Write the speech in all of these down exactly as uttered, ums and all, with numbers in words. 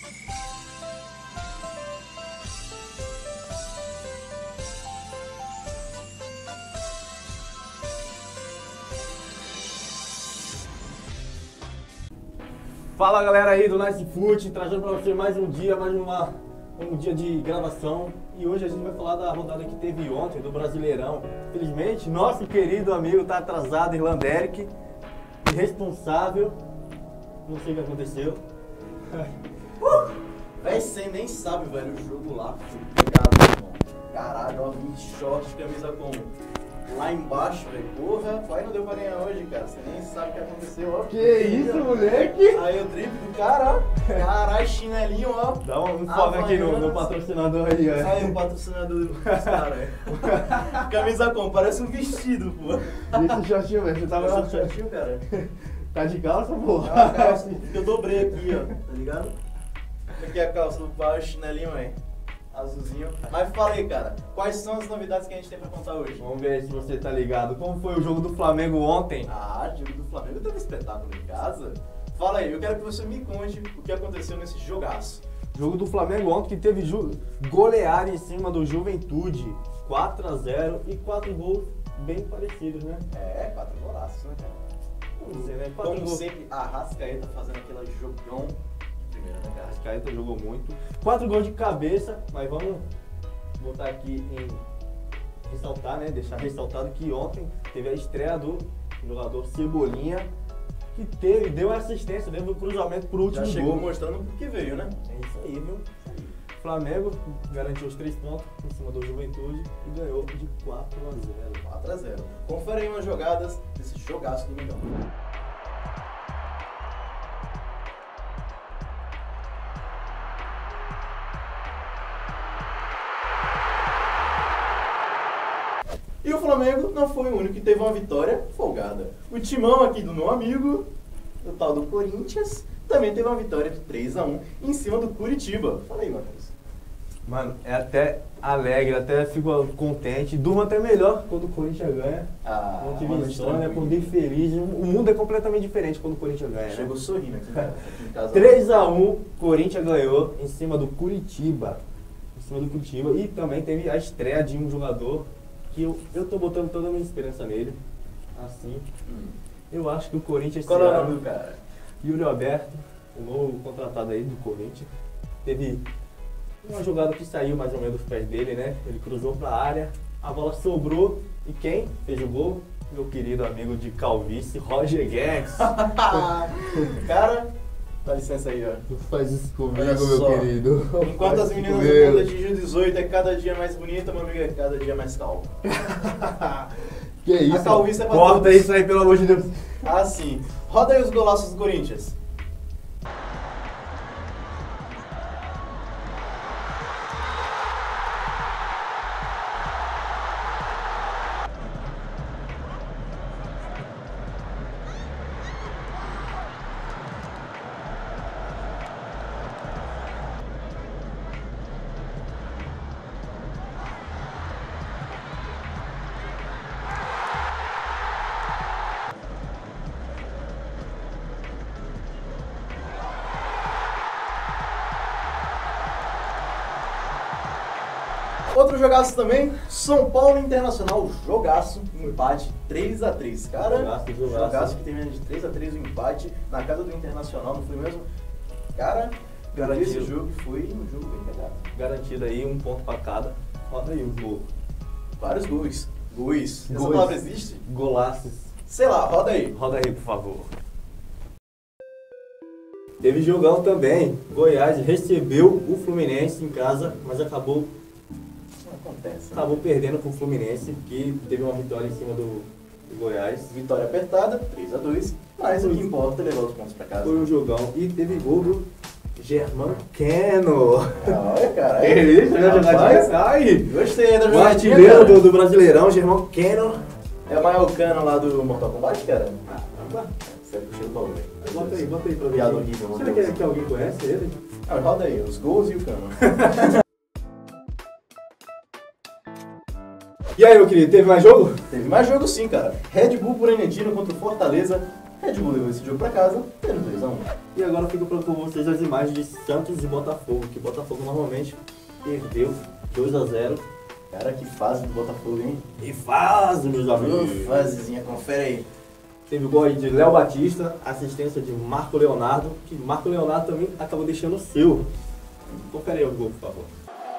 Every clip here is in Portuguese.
Fala galera aí do Nice Foot, trazendo pra você mais um dia, mais uma, um dia de gravação. E hoje a gente vai falar da rodada que teve ontem, do Brasileirão. Infelizmente, nosso querido amigo tá atrasado, Irlanderic, irresponsável, não sei o que aconteceu. Uh! Véi, você nem sabe, velho, o jogo lá foi pegado, irmão. Caralho, ó, vinte short, camisa como? Lá embaixo, velho, porra, pai não deu pra ganhar hoje, cara, você nem sabe o que aconteceu, ó. Que isso, moleque? Aí o drible do cara, ó, caralho, chinelinho, ó. Dá um foco aqui no, no patrocinador aí, ó. Aí o patrocinador dos caras, velho. Camisa como? Parece um vestido, pô. Esse shortinho, velho, você tava Esse shortinho, cara. Tá de calça, porra? É uma calça que eu dobrei aqui, ó, tá ligado? Aqui é a calça do pai, o chinelinho, velho. Azulzinho. Mas fala aí, cara, quais são as novidades que a gente tem pra contar hoje? Vamos ver se você tá ligado. Como foi o jogo do Flamengo ontem? Ah, o jogo do Flamengo teve espetáculo em casa. Fala aí, eu quero que você me conte o que aconteceu nesse jogaço. Jogo do Flamengo ontem que teve ju goleada em cima do Juventude. quatro a zero e quatro gols bem parecidos, né? É, quatro golaços, né, cara? Vamos dizer, né? Quatro Como gols. sempre, a Arrascaeta fazendo aquele jogão de primeira, né, cara? Arrascaeta jogou muito. Quatro gols de cabeça, mas vamos botar aqui em ressaltar, né? Deixar ressaltado que ontem teve a estreia do jogador Cebolinha, que teve, deu assistência, deu um cruzamento pro último Já chegou gol. mostrando o que veio, né? É isso aí, viu? Flamengo garantiu os três pontos em cima do Juventude e ganhou de quatro a zero. quatro a zero. Confere aí umas jogadas desse jogaço do Mengão. E o Flamengo não foi o único que teve uma vitória folgada. O timão aqui do meu amigo, o tal do Corinthians, também teve uma vitória de três a um em cima do Curitiba. Fala aí, Matheus. Mano, é até alegre, até fico contente, durmo até melhor quando o Corinthians ganha. Ah, Não tive uma insônia, noite acordei feliz. O mundo é completamente diferente quando o Corinthians ganha, né? Chegou sorrindo aqui, cara, aqui em casa. três a um, Corinthians ganhou em cima do Curitiba. Em cima do Curitiba. E também teve a estreia de um jogador que eu, eu tô botando toda a minha esperança nele. Assim. Hum. Eu acho que o Corinthians... Qual é o esse nome ano, do cara? Yuri Alberto, o novo contratado aí do Corinthians. Teve uma jogada que saiu mais ou menos dos pés dele, né? Ele cruzou pra área, a bola sobrou. E quem fez o gol? Meu querido amigo de calvície, Roger Guedes. Cara, dá licença aí, ó. Tu faz isso comigo, Olha só. querido. Enquanto as meninas do mundo atingem dezoito é cada dia mais bonita, meu amigo é cada dia mais calmo. Que isso? A calvície é pra Corta todos. isso aí, pelo amor de Deus. Ah, sim. Roda aí os golaços do Corinthians. Outro jogaço também, São Paulo Internacional, jogaço, empate três a três. Cara, Jogaço, jogaço. jogaço que termina de três a três o empate na casa do Internacional, não foi mesmo? Cara, Garantido. esse jogo foi um jogo bem pegado. Garantido aí, um ponto pra cada. Roda aí o gol. Vários gols. Gols. Essa Gols. palavra existe? Golaços. Sei lá, roda aí. Roda aí, por favor. Teve jogão também. Goiás recebeu o Fluminense em casa, mas acabou, Não acontece. né? acabou perdendo pro Fluminense, que teve uma vitória em cima do, do Goiás. Vitória apertada, três a dois, mas o que importa é levar os pontos pra casa. Foi um jogão e teve gol do Germán Keno. Olha, cara. Que isso, né? Rapaz, Jogadinha. Ai, gostei da o jogadinha, artilheiro cara. do, do Brasileirão, Germán Keno. É o maior cano lá do Mortal Kombat, cara? Caramba. Você puxou o bagulho. Bota aí, bota aí pra ver. Piada horrível, meu Será Deus. que, que alguém conhece ele? Ah, roda aí, os gols e o cano. E aí, meu querido, teve mais jogo? Teve mais jogo sim, cara. Red Bull Bragantino contra o Fortaleza. Red Bull levou esse jogo pra casa, tendo dois a um. E agora fica com vocês as imagens de Santos e Botafogo, que Botafogo normalmente perdeu dois a zero. Cara, que fase do Botafogo, hein? E fase, meus amigos. Ô, fasezinha, confere aí. Teve o gol aí de Léo Batista, assistência de Marco Leonardo, que Marco Leonardo também acabou deixando o seu. Confere aí o gol, por favor.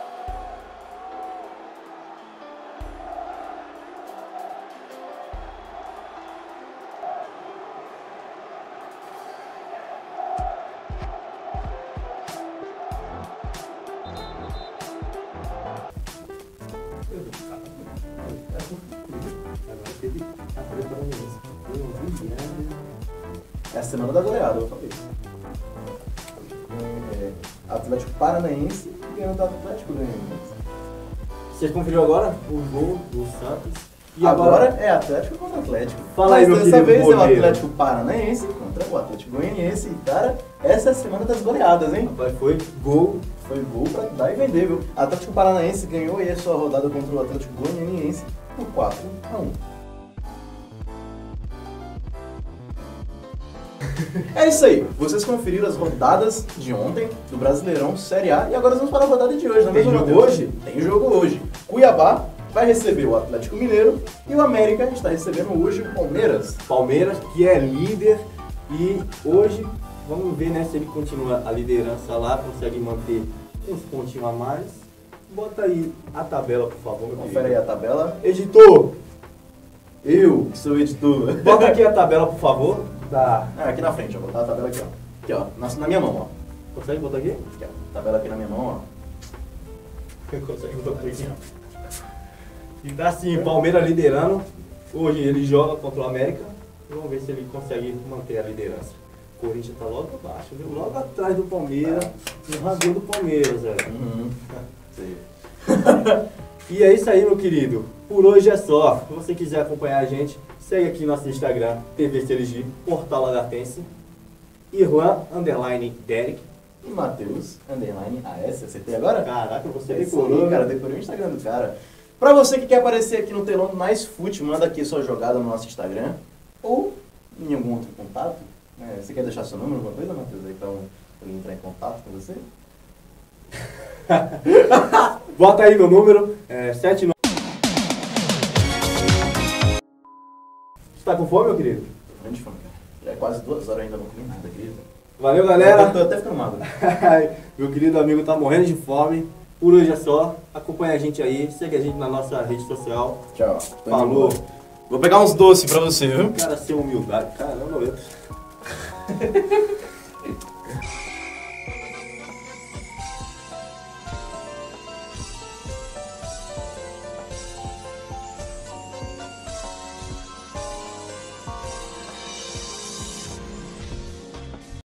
É a semana da goleada, eu falei isso. É, Atlético Paranaense ganhando do Atlético Goianiense. Vocês conferiram agora o gol do Santos. E agora, agora é Atlético contra Atlético. Fala aí, Mas meu dessa querido vez é o goleiro. Atlético Paranaense contra o Atlético Goianiense. E, cara, essa é a semana das goleadas, hein? Rapaz, foi gol. Foi gol pra dar e vender, viu? Atlético Paranaense ganhou aí a sua rodada contra o Atlético Goianiense por quatro a um. É isso aí, vocês conferiram as rodadas de ontem do Brasileirão Série A e agora vamos para a rodada de hoje, não é Tem mesmo, jogo Matheus? hoje? Tem jogo hoje. Cuiabá vai receber o Atlético Mineiro e o América está recebendo hoje o Palmeiras. Palmeiras, que é líder, e hoje vamos ver, né, se ele continua a liderança lá, consegue manter uns pontinhos a mais. Bota aí a tabela, por favor, meu Confere aí querido. a tabela. Editor, Eu, que sou editor. bota aqui a tabela, por favor. Da... Ah, aqui na frente, ó. Vou botar a tabela aqui, ó. Aqui, ó. Na, na minha mão, ó. Consegue botar aqui? Aqui, ó. Tabela aqui na minha mão, ó. Consegue botar aqui, ó. E tá assim, Palmeiras liderando. Hoje ele joga contra o América. Vamos ver se ele consegue manter a liderança. O Corinthians tá logo abaixo, viu? Logo atrás do Palmeiras. No rabinho do Palmeiras, velho. Uhum. Sei. E é isso aí, meu querido. Por hoje é só. Se você quiser acompanhar a gente, segue aqui nosso Instagram, T V C L G, Portal Lagartense, Irlan, underline, Derek. E Matheus, underline, A S. Acertei agora? Caraca, você É isso decorou, aí, cara. né? Decorei o Instagram do cara. Pra você que quer aparecer aqui no telão do Mais Fute, manda aqui sua jogada no nosso Instagram. Ou em algum outro contato. É, você quer deixar seu número, alguma coisa, Matheus? Aí pra eu pra eu entrar em contato com você? Bota aí meu número, é sete nove. Você tá com fome, meu querido? Tô morrendo de fome, cara. Já é quase duas horas ainda não comi nada, acredita? Valeu, galera. Eu tô até ficando magro. Meu querido amigo tá morrendo de fome. Por hoje é só. Acompanha a gente aí, segue a gente na nossa rede social. Tchau. Tô indo Falou. embora. Vou pegar uns doces pra você, viu? Cara, sem humildade. Caramba, eu.